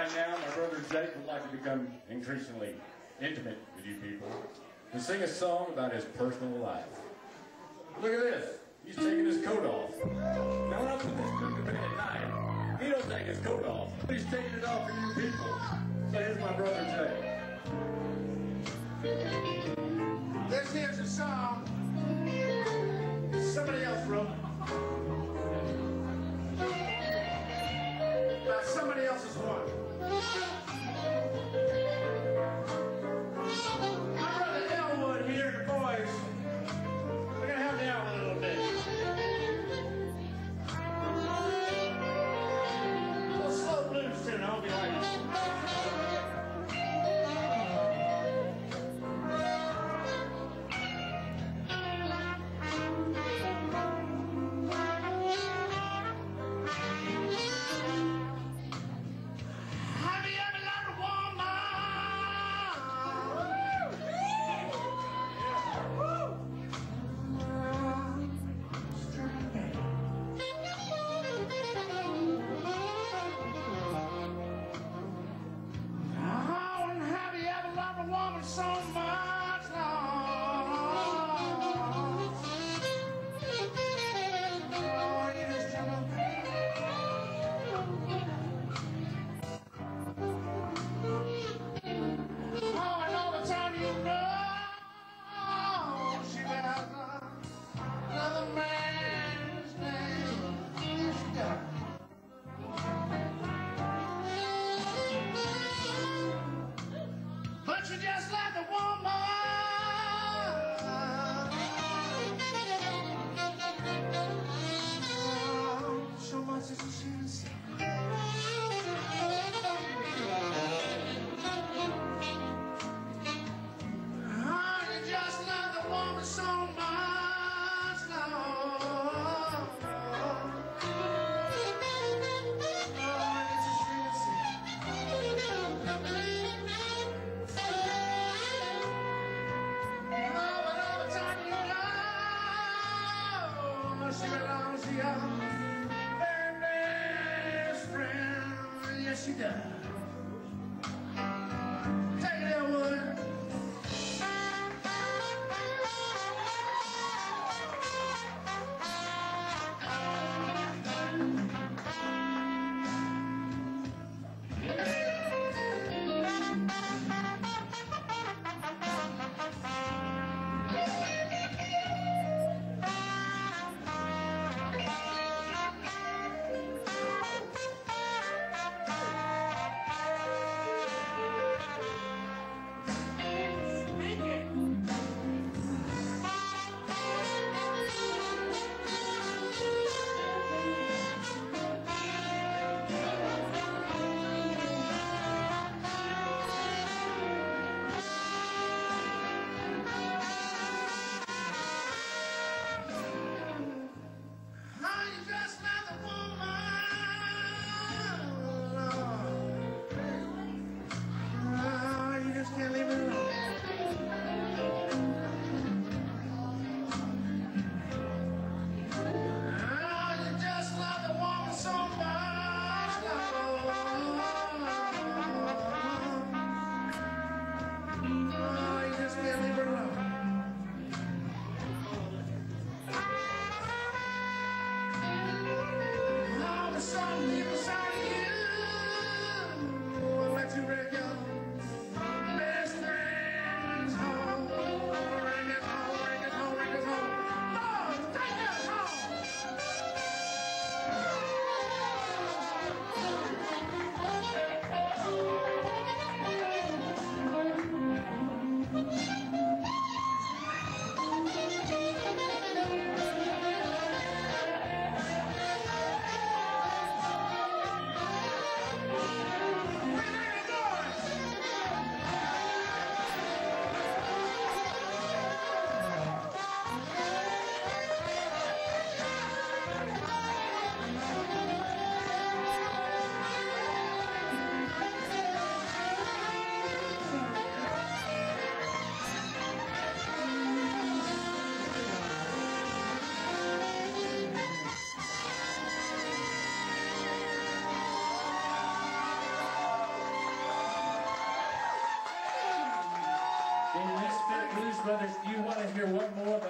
Right now, my brother Jake would like to become increasingly intimate with you people and sing a song about his personal life. Look at this. He's taking his coat off. Now when I put this dude to bed at night, he don't take his coat off. He's taking it off for you people. So here's my brother Jake. This here's a song somebody else wrote about somebody else's one. My brother Elwood here, the boys, we're gonna help me out a little bit. A little slow blues tune, I hope you like it. So much long. Oh, yes, oh, and all the time you know she has another man's name. Yes, she does. But you're just like a woman. So much as a chance. You're just like a woman so much long. It's a chance. She belongs to your very best friend. Yes, she does. Take it, Elwood. Brothers, do you want to hear one more about